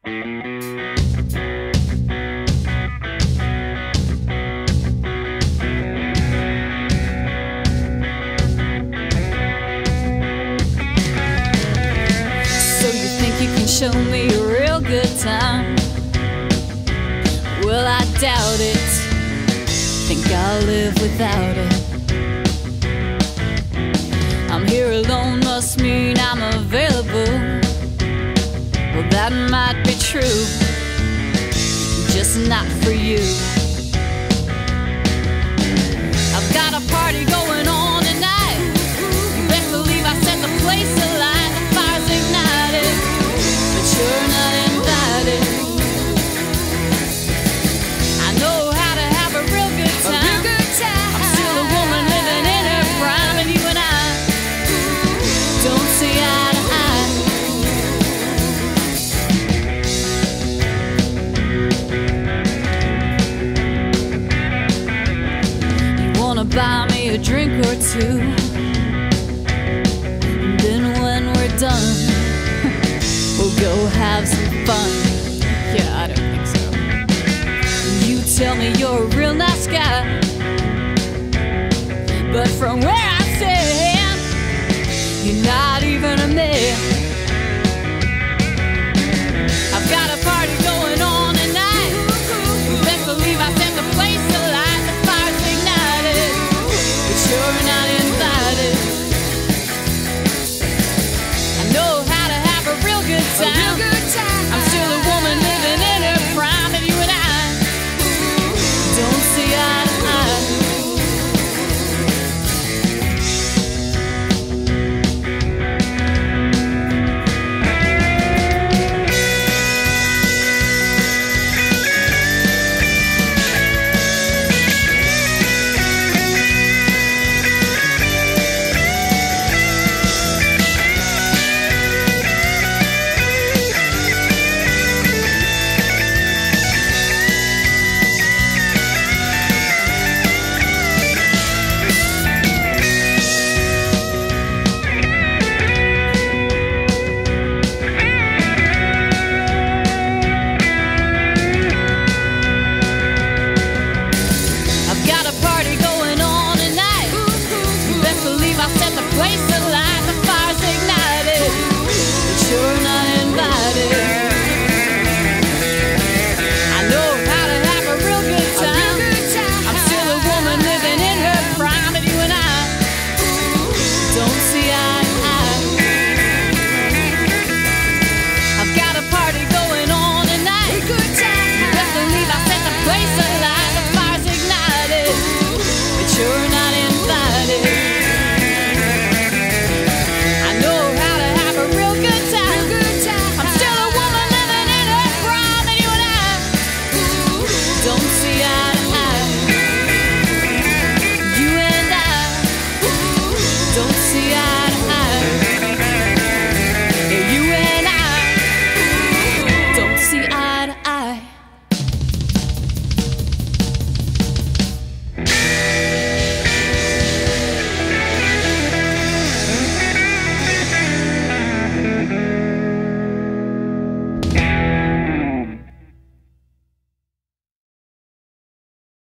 Show me a real good time. Well, I doubt it. Think I'll live without it. I'm here alone must mean I'm available. Well, that might be true, just not for you. I've got a party going on tonight. You best believe I set the place alight. The fire's ignited, you're not invited. I know how to have a real good time. I'm still a woman living in her prime, and you and I don't see eye to eye. You wanna buy me a drink or two, and then when we're done, we'll go have some fun. Yeah, I don't think so. You tell me you're a real nice guy, but from where I stand, you're not even a man. I've got a party going on tonight. You best believe I set the place alight. The fire's ignited, but you're not invited. I know how to have a real good time. I'm still a woman living in her prime, and you and I don't see eye to eye. See,